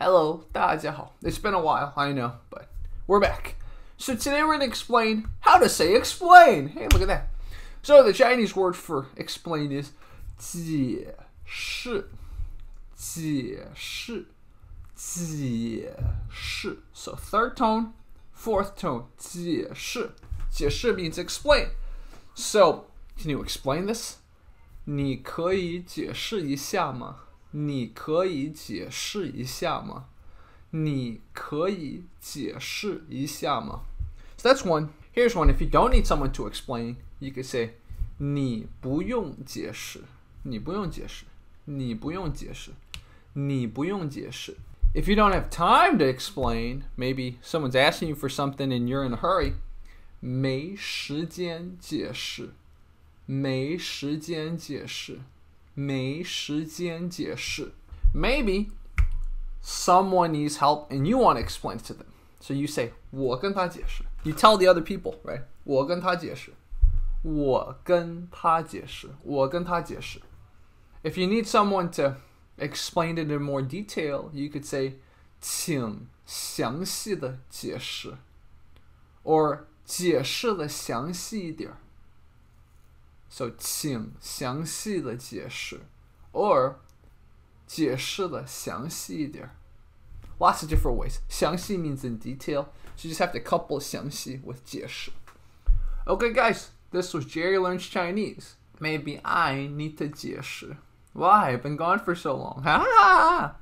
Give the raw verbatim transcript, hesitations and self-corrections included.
Hello, 大家好. It's been a while, I know, but we're back. So today we're going to explain how to say explain. Hey, look at that. So the Chinese word for explain is 解释,解释,解释. So third tone, fourth tone, 解释. 解释 means explain. So, can you explain this? 你可以解释一下吗?你可以解释一下吗?你可以解释一下吗? So that's one. Here's one. If you don't need someone to explain, you could say 你不用解释. 你不用解释. 你不用解释. 你不用解释. If you don't have time to explain, maybe someone's asking you for something and you're in a hurry, 没时间解释. 没时间解释. 没时间解释. Maybe someone needs help and you want to explain it to them. So you say 我跟他解释. You tell the other people, right? 我跟他解释. 我跟他解释. 我跟他解释. If you need someone to explain it in more detail, you could say 请详细的解释. Or 解释的详细一点. So 请详细的解释 or 解释的详细一点. Lots of different ways. 详细 means in detail, so you just have to couple 详细 with 解释. Okay guys, this was Jerry Learns Chinese. Maybe I need to 解释. Why? I've been gone for so long. Ha ha!